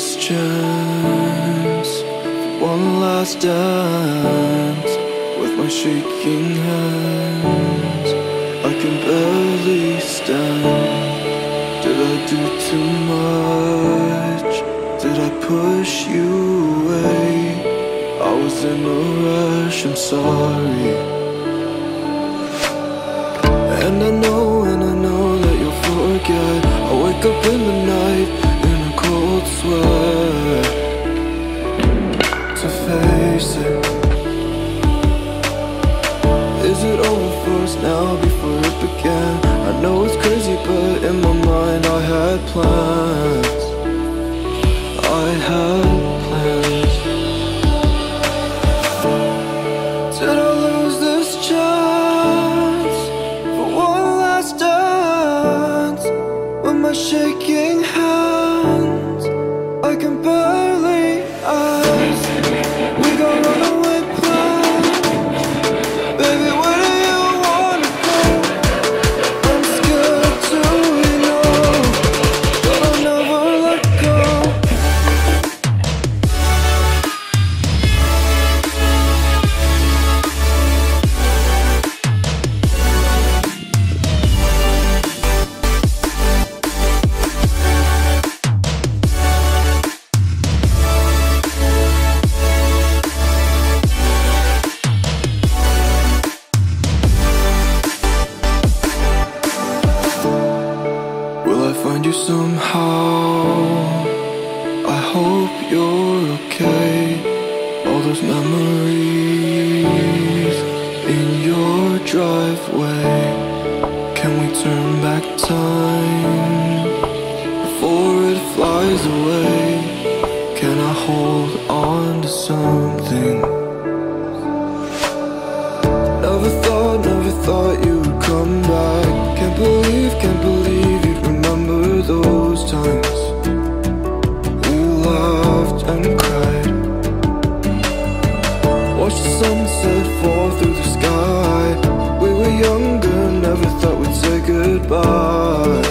this chance, one last dance with my shaking hands. I can barely stand. Did I do too much? Did I push you away? I was in a rush, I'm sorry. And I know that you'll forget. I wake up in the night in a cold sweat to face it. Is it over for us now before it began? I know it's crazy, but in my mind I had plans. I had plans. Did I lose this chance for one last dance with my shaking hands? I can barely ask. We got runaway plans. Baby, where do you wanna go? I'm scared to, you know, but I'll never let go. Will I find you somehow? I hope you're okay. All those memories in your driveway. Can we turn back time before it flies away? Can I hold on to something? Never thought you would come back. Can't believe you'd remember those times we laughed and cried. Watched the sunset fall through the sky. We were younger, never thought we'd say goodbye.